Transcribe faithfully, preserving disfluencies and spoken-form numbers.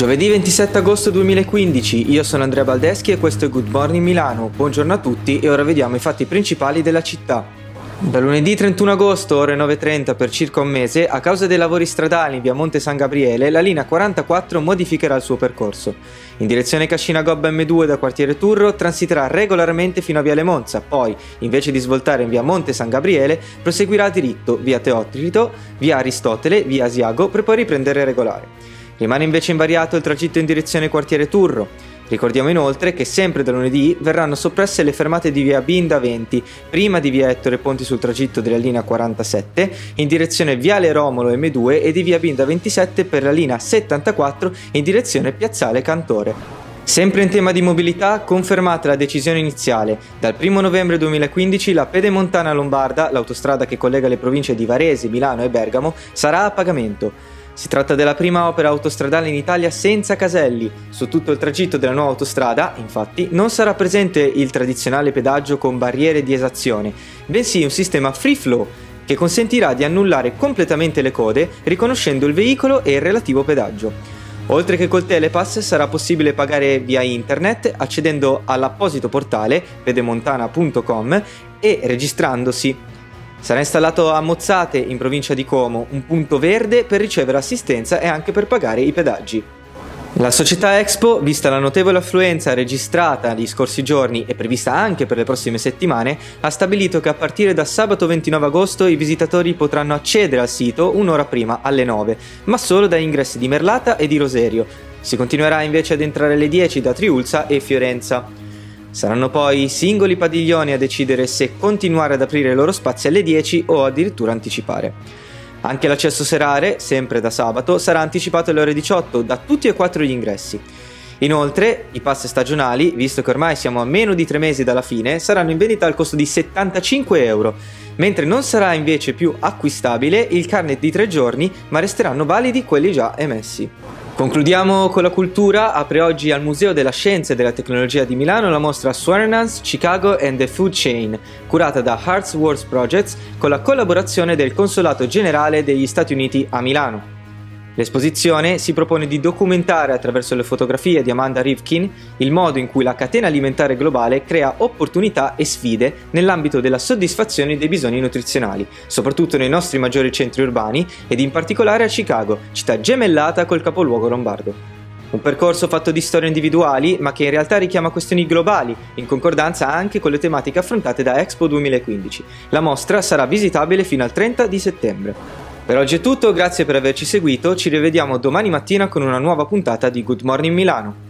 Giovedì ventisette agosto duemilaquindici, io sono Andrea Baldeschi e questo è Good Morning Milano. Buongiorno a tutti e ora vediamo i fatti principali della città. Da lunedì trentuno agosto, ore nove e trenta, per circa un mese, a causa dei lavori stradali in via Monte San Gabriele, la linea quarantaquattro modificherà il suo percorso. In direzione Cascina Gobba emme due da quartiere Turro transiterà regolarmente fino a via Lemonza, poi, invece di svoltare in via Monte San Gabriele, proseguirà diritto via Teocrito, via Aristotele, via Asiago, per poi riprendere regolare. Rimane invece invariato il tragitto in direzione quartiere Turro. Ricordiamo inoltre che sempre da lunedì verranno soppresse le fermate di via Binda venti, prima di via Ettore Ponti sul tragitto della linea quarantasette, in direzione viale Romolo emme due e di via Binda ventisette per la linea settantaquattro in direzione piazzale Cantore. Sempre in tema di mobilità, confermata la decisione iniziale. Dal primo novembre duemilaquindici la Pedemontana Lombarda, l'autostrada che collega le province di Varese, Milano e Bergamo, sarà a pagamento. Si tratta della prima opera autostradale in Italia senza caselli. Su tutto il tragitto della nuova autostrada, infatti, non sarà presente il tradizionale pedaggio con barriere di esazione, bensì un sistema free flow che consentirà di annullare completamente le code riconoscendo il veicolo e il relativo pedaggio. Oltre che col Telepass sarà possibile pagare via internet accedendo all'apposito portale pedemontana punto com e registrandosi. Sarà installato a Mozzate, in provincia di Como, un punto verde per ricevere assistenza e anche per pagare i pedaggi. La società Expo, vista la notevole affluenza registrata negli scorsi giorni e prevista anche per le prossime settimane, ha stabilito che a partire da sabato ventinove agosto i visitatori potranno accedere al sito un'ora prima, alle nove, ma solo dagli ingressi di Merlata e di Roserio. Si continuerà invece ad entrare alle dieci da Triulza e Fiorenza. Saranno poi i singoli padiglioni a decidere se continuare ad aprire i loro spazi alle dieci o addirittura anticipare. Anche l'accesso serale, sempre da sabato, sarà anticipato alle ore diciotto da tutti e quattro gli ingressi. Inoltre, i pass stagionali, visto che ormai siamo a meno di tre mesi dalla fine, saranno in vendita al costo di settantacinque euro, mentre non sarà invece più acquistabile il carnet di tre giorni, ma resteranno validi quelli già emessi. Concludiamo con la cultura. Apre oggi al Museo della Scienza e della Tecnologia di Milano la mostra Swearenance, Chicago and the Food Chain, curata da Hearts Wars Projects con la collaborazione del Consolato Generale degli Stati Uniti a Milano. L'esposizione si propone di documentare attraverso le fotografie di Amanda Rivkin il modo in cui la catena alimentare globale crea opportunità e sfide nell'ambito della soddisfazione dei bisogni nutrizionali, soprattutto nei nostri maggiori centri urbani ed in particolare a Chicago, città gemellata col capoluogo lombardo. Un percorso fatto di storie individuali, ma che in realtà richiama questioni globali, in concordanza anche con le tematiche affrontate da Expo duemilaquindici. La mostra sarà visitabile fino al trenta di settembre. Per oggi è tutto, grazie per averci seguito, ci rivediamo domani mattina con una nuova puntata di Good Morning Milano.